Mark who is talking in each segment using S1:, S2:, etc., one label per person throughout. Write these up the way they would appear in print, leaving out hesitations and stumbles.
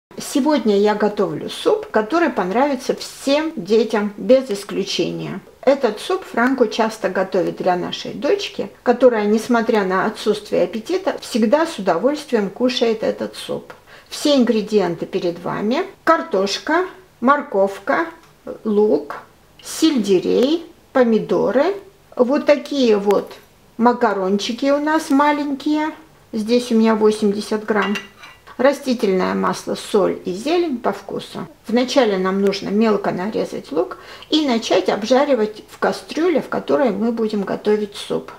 S1: Сегодня я готовлю суп, который понравится всем детям без исключения. Этот суп Франко часто готовит для нашей дочки, которая, несмотря на отсутствие аппетита, всегда с удовольствием кушает этот суп. Все ингредиенты перед вами. Картошка, морковка, лук, сельдерей, помидоры. Вот такие вот макарончики у нас маленькие. Здесь у меня 80 грамм. Растительное масло, соль и зелень по вкусу. Вначале нам нужно мелко нарезать лук и начать обжаривать в кастрюле, в которой мы будем готовить суп.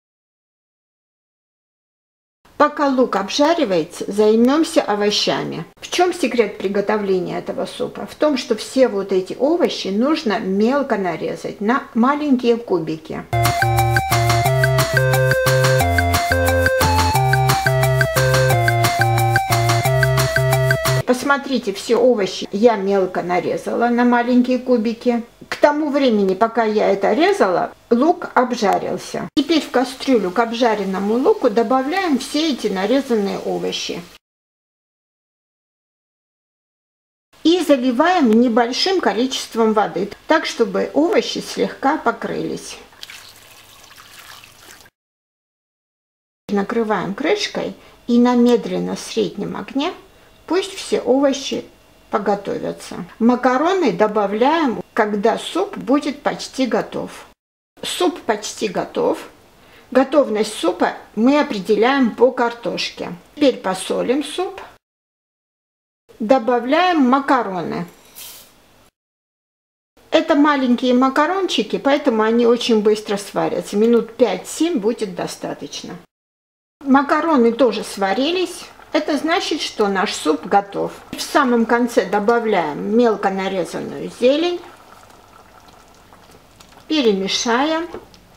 S1: Пока лук обжаривается, займемся овощами. В чем секрет приготовления этого супа? В том, что все вот эти овощи нужно мелко нарезать на маленькие кубики. Посмотрите, все овощи я мелко нарезала на маленькие кубики. К тому времени, пока я это резала, лук обжарился. Теперь в кастрюлю к обжаренному луку добавляем все эти нарезанные овощи. И заливаем небольшим количеством воды, так чтобы овощи слегка покрылись. Накрываем крышкой и на медленно среднем огне пусть все овощи поготовятся. Макароны добавляем, когда суп будет почти готов. Суп почти готов. Готовность супа мы определяем по картошке. Теперь посолим суп. Добавляем макароны. Это маленькие макарончики, поэтому они очень быстро сварятся. Минут 5-7 будет достаточно. Макароны тоже сварились. Это значит, что наш суп готов. В самом конце добавляем мелко нарезанную зелень. Перемешаем.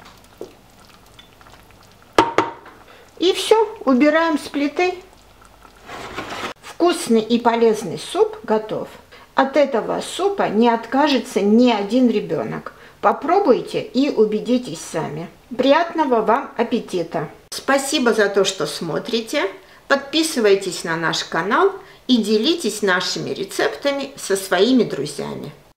S1: И все, убираем с плиты. Вкусный и полезный суп готов. От этого супа не откажется ни один ребенок. Попробуйте и убедитесь сами. Приятного вам аппетита! Спасибо за то, что смотрите. Подписывайтесь на наш канал и делитесь нашими рецептами со своими друзьями.